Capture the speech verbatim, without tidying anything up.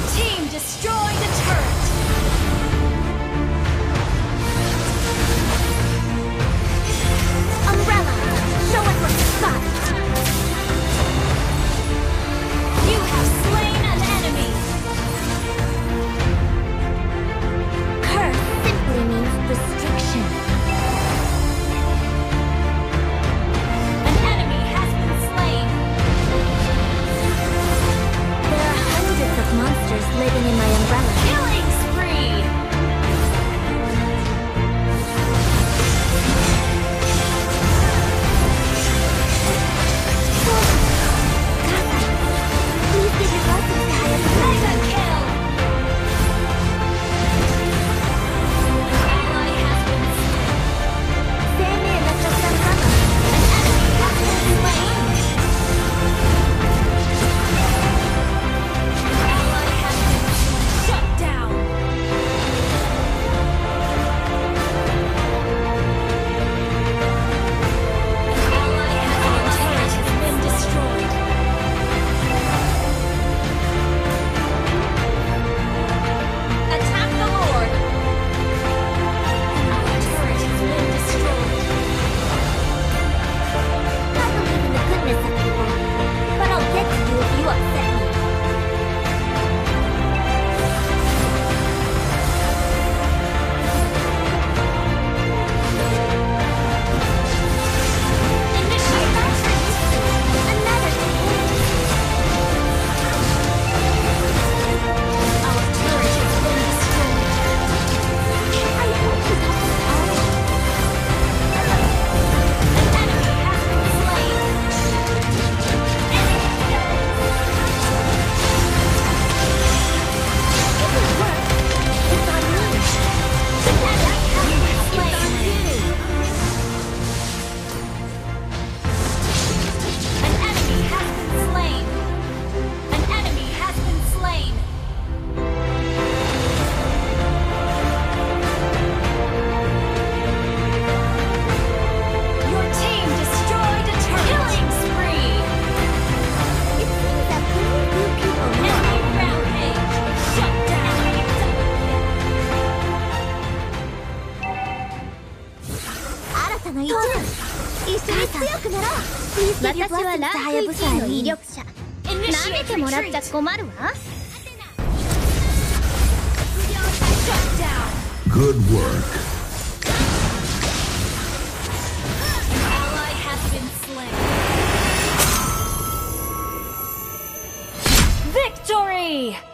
team destroyed a turret! Umbrella, show us what you've got! You have slain an enemy! Curse simply means restriction. An enemy has been slain! There are hundreds of monsters living in my umbrella. Killing spree! Please give your blessings to Hayabusa. Mega kill! An ally has been slain. Seimei electric umbrella. An enemy has been slain. An ally has been slain. Shut down. An ally has been been destroyed. Attack the Lord! Our turret has been destroyed. I believe in the goodness of people, but I'll get to you if you upset me. Initiate retreat! Another defeat! Our turret has been destroyed. I hope you help us all. An enemy has been slain. If it works, it's on me. An enemy has been slain. An enemy has been slain. An enemy has been slain. Your team destroyed a turret. Killing spree. It seems that very few people know. Enemy rampage. Shut down. Shut down. Good work. An ally has been slain. Victory!